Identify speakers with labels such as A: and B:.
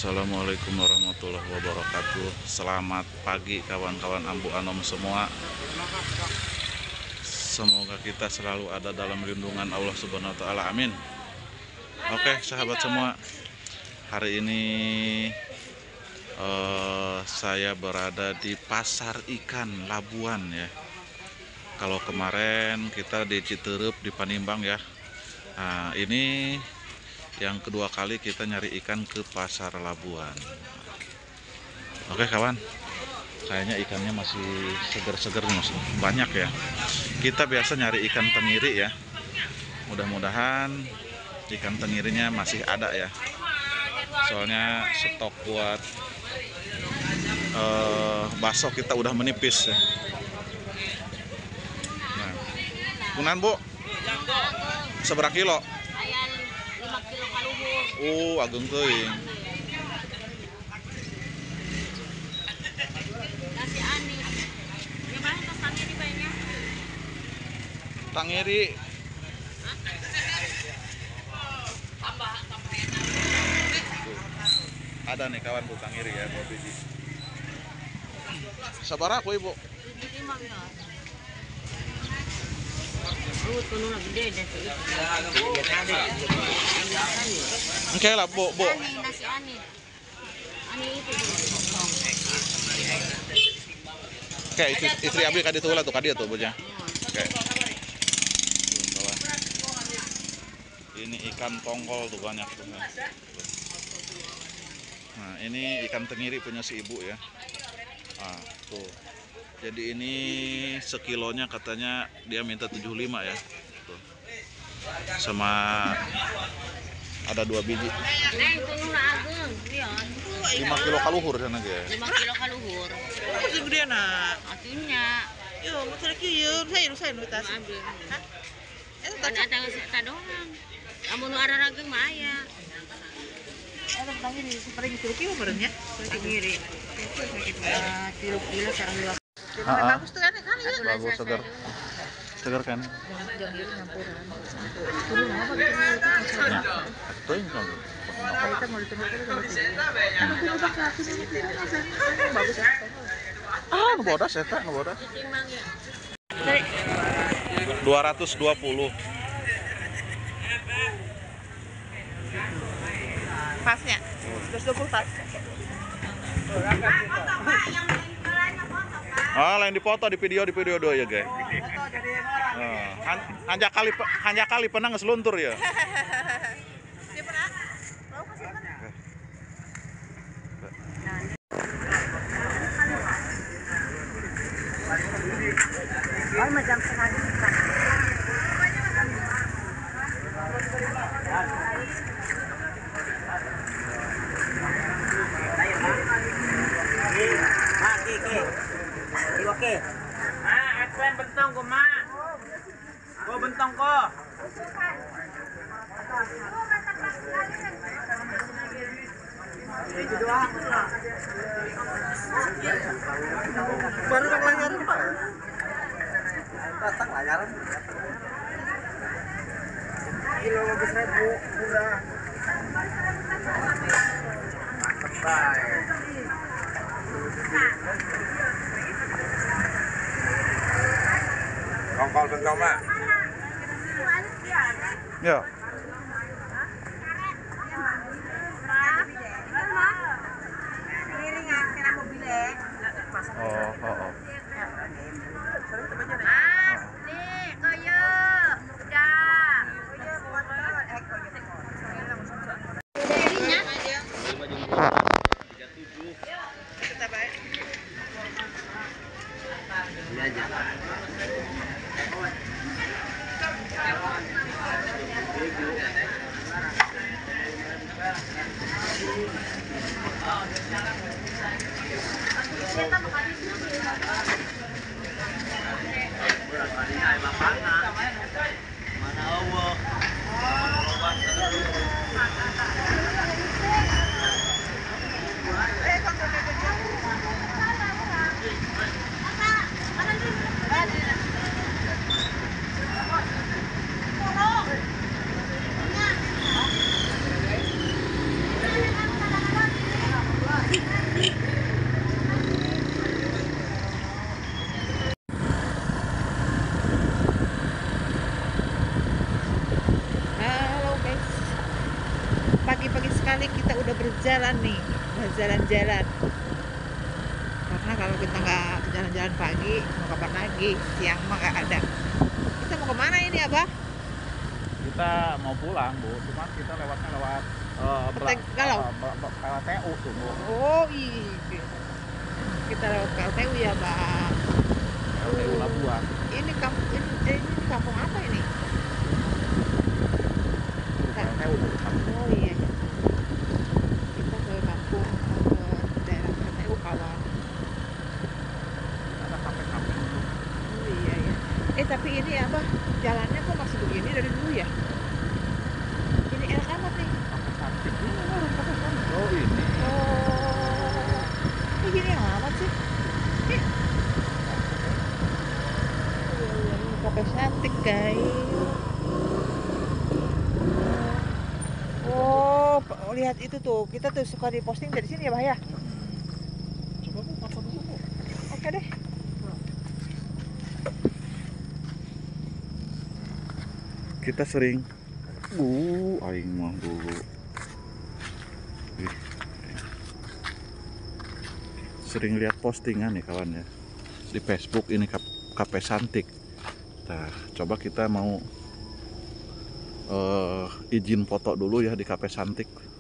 A: Assalamualaikum warahmatullahi wabarakatuh. Selamat pagi kawan-kawan Ambu Anom semua. Semoga kita selalu ada dalam lindungan Allah Subhanahu wa taala. Amin. Oke, sahabat semua. Hari ini saya berada di Pasar Ikan Labuan ya. Kalau kemarin kita di Citeureup di Panimbang ya. Nah, ini yang kedua kali kita nyari ikan ke Pasar Labuan. Oke kawan, kayaknya ikannya masih seger-seger, masih banyak ya. Kita biasa nyari ikan tenggiri ya. Mudah-mudahan ikan tenggirinya masih ada ya. Soalnya stok buat bakso kita udah menipis ya. Nah, kunan bu, seberapa kilo? Ageng teuing.
B: Nasi ani. Gimana tas tangiri banyak?
A: Tangiri.
B: Tambah
A: Ada nih kawan bu tangiri ya, 2 biji. Sabaraha ku ibu?
B: 75 ya.
A: Oke lah bu.
B: Nasi ani. Ani itu.
A: Oke, istri abdi kadi tuh lah tuh kadi tuh bunya. Oke. Ini ikan tongkol tuh banyak tuh. Nah, ini ikan tenggiri punya si ibu ya. Ah, tuh. Jadi ini sekilonya katanya dia minta 75 ya. Tuh. Sama ada 2 biji. 5 kilo kaluhur sana ge.
B: 5 kilo kaluhur.
C: Masih gede na.
B: Atunya.
C: Yo, masih lagi yo, saya nu tas. Hah? Eta
B: Kan ada eta doang. Amun nu ada rageng mah aya.
C: Eta tangiri seperti itu barengnya.
B: Tenggiri. 3 kilo sareng 2.
C: Bagus tuh kan ya.
A: Bagus segar. Segar kan?
C: Jangan itu nyampuran.
A: Tuh ini kan.
C: Kita mau ditunggu bagus ya.
A: Ah, ngebodas eta, ngebodas.
B: Timbang ya.
A: 220.
C: Pasnya. 120 pas.
A: Ah, lain dipoto di video do ya, guys. Hanya kali pernah ngeseluntur ya.
C: Dia pernah? Tahu kasih kan? Macam sekali.
D: Oke. Aku yang bentong ko, Ma. Ko bentong ko.
C: Baru nak layaran, Pak.
D: Datang layaran.
C: Kilo 15.000 murah.
D: Bye. Kongkol bentong, Ma.
A: Ya. Oh.
B: Nih, koyo. Udah.
C: Kita baik.
B: Kita makan di sini.
C: berjalan nih, berjalan-jalan. Karena kalau kita nggak jalan-jalan pagi, mau kapan lagi? Siang mah nggak ada. Kita mau kemana ini, Abah?
A: Kita mau pulang, Bu. Cuma kita lewatnya lewat
C: Galau.
A: PLTU tuh, Bu.
C: Oh iya. Kita lewat PLTU ya, Bang.
A: PLTU Labuan.
C: Ini kampung apa ini?
A: PLTU tuh.
C: Oh iya. Kita ke kampung ke daerah PLTU kawan.
A: Ada kafe-kafe dulu.
C: Oh iya ya. Tapi ini apa? Jalannya kok masih begini dari dulu ya? Ini enak amat nih.
A: Kafe cantik. Oh, ini.
C: Oh. Ini gini amat sih. Ih. Ini kafe cantik guys. Oh, lihat itu tuh. Kita tuh suka diposting dari sini ya, Bah ya.
A: Coba Bu, foto dulu, Bu.
C: Oke deh.
A: Kita sering aing mah dulu. Ih. Sering lihat postingan nih kawan ya di Facebook ini kafe cantik. Nah, coba kita mau izin foto dulu ya di kafe cantik.